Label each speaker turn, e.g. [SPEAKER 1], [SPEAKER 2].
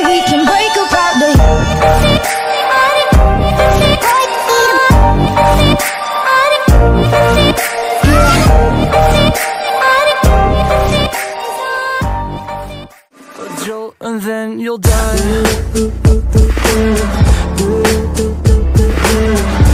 [SPEAKER 1] we can break apart the
[SPEAKER 2] a jolt and then you'll die.